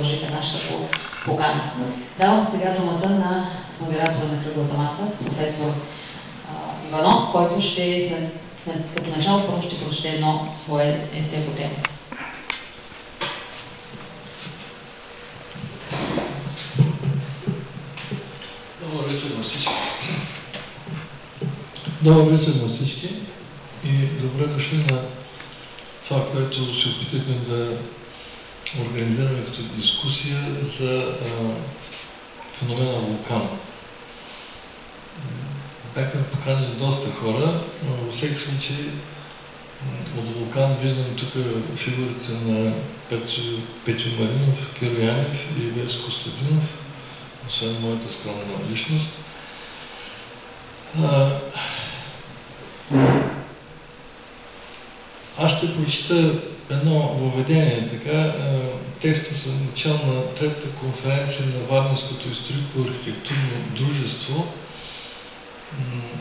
уважите нашата покана. Давам сега думата на модератора на кръглата маса, професор Иванов, който ще, като начало, първо ще прочете едно свое есе по темата. Добър вечер на всички. Добър вечер на всички и добре дошли на това, което се опитахме да организираме като дискусия за феномена вулкан. Бяхме поканили доста хора, но във всеки случай от вулкан виждам тук фигурите на Петю Маринов, Киро Янев и Веско Костадинов, освен моята скромна личност. Аз ще прочита едно въведение, така. Текста съм начал на третата конференция на Варненското историко-архитектурно дружество